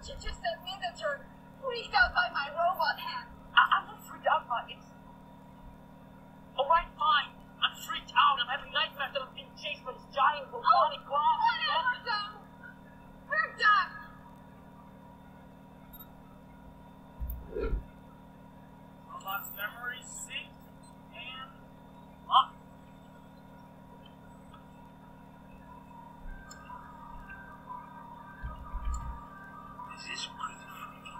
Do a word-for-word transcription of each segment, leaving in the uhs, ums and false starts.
She just admitted her freaked out by my robot hand. I I'm not freaked out by it. Alright, fine. I'm freaked out. I'm having nightmares that I'm being chased by this giant robotic oh, glass. Whatever, Tom. We're done. Robot's memory synced and locked. This is pretty freaky.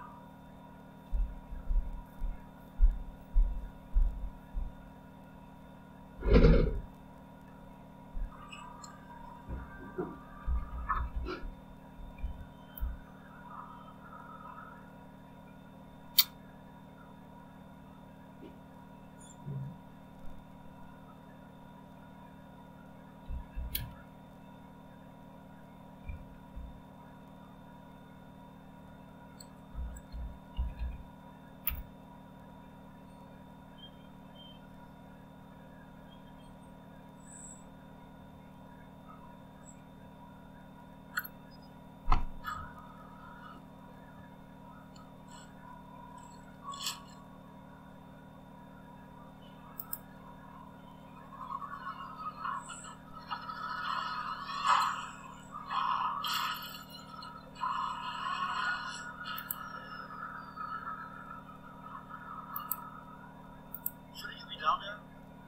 Down there?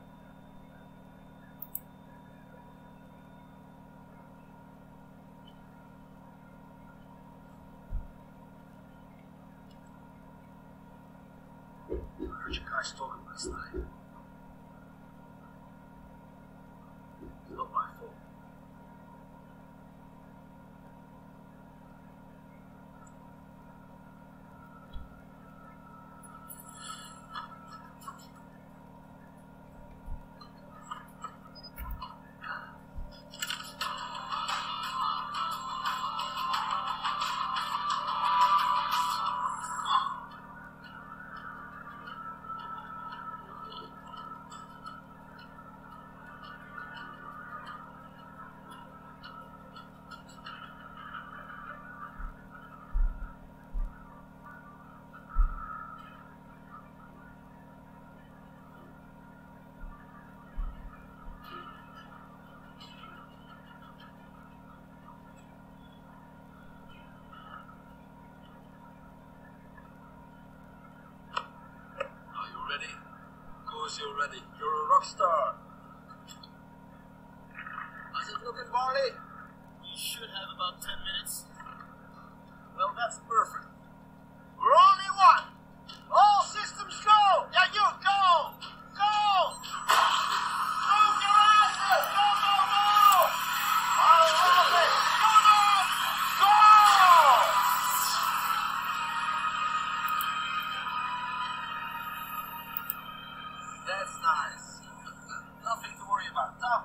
I heard you guys talking last night. It's not my fault. Ready? Of course you're ready. You're a rock star. How's it looking, Barley? We should have about ten minutes. Well, that's perfect. We're only one. All systems go. Yeah, you go. Go. Move your asses. Go, go, go. I love it. Go, go. Go. That's nice. Nothing to worry about. Tom.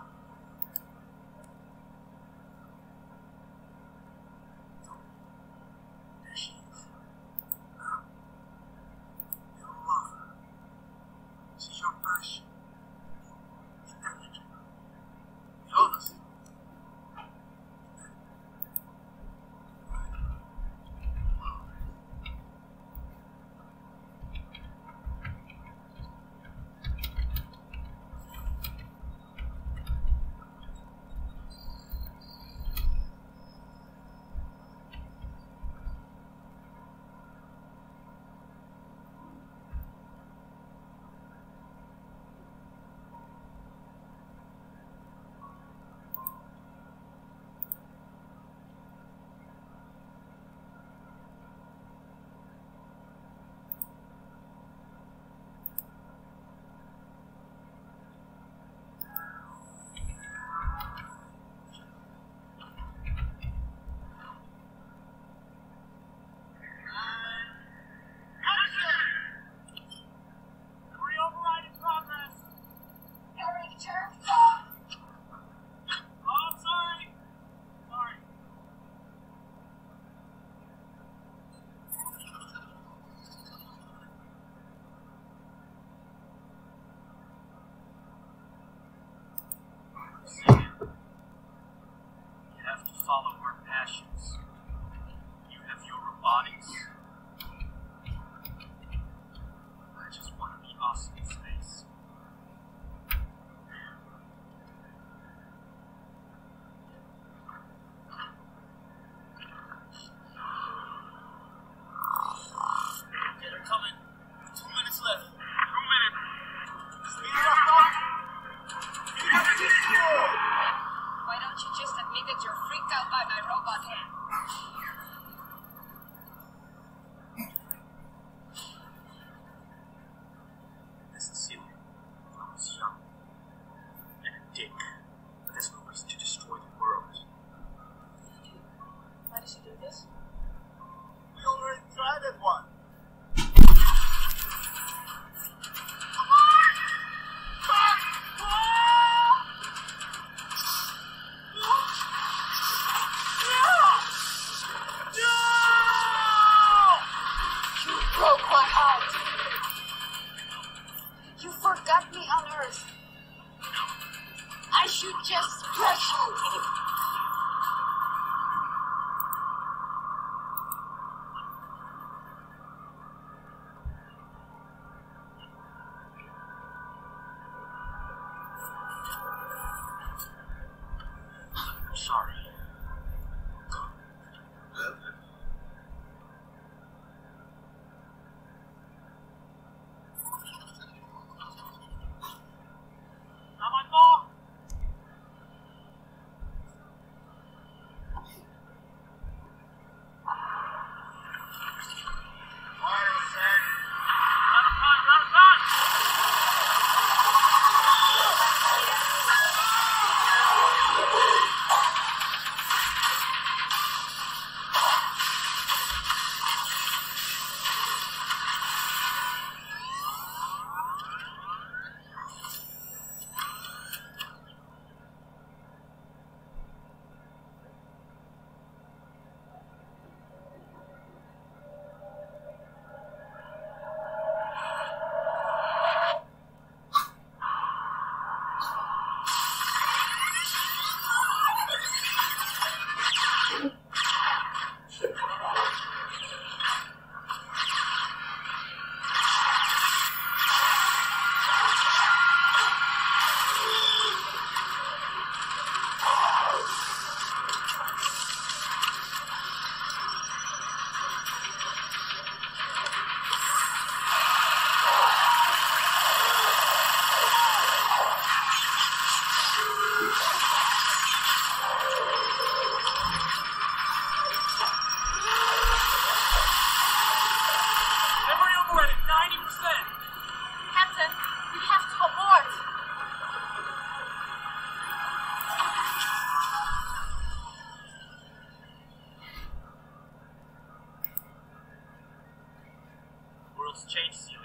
There she is. Now, your mother. She's your passion. Intelligent. Be honest. Follow our passions. You have your robotic space. I just want to be us in space. Okay, they're coming. Two minutes left. Two minutes. Speed it up, Doc. Speed it up to zero. Why don't you just admit that you're freaked out by my robot hand? As a silly, I was young and a dick. This was to destroy the world. Why did you do this? We already tried that one. You broke my heart. You forgot me on Earth. I should just crush you. I'm sorry. Naman mo! World's changed, Celia.